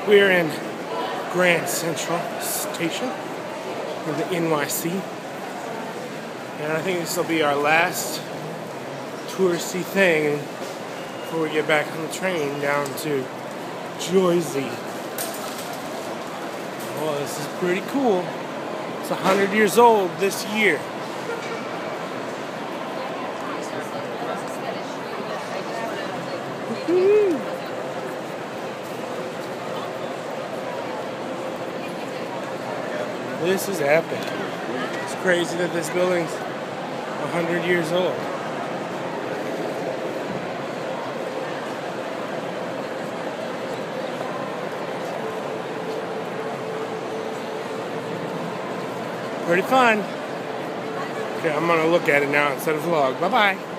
We're in Grand Central Station in the NYC, and I think this will be our last touristy thing before we get back on the train down to Jersey. Oh, this is pretty cool. It's 100 years old this year. This is epic. It's crazy that this building's 100 years old. Pretty fun. Okay, I'm gonna look at it now instead of vlog. Bye-bye.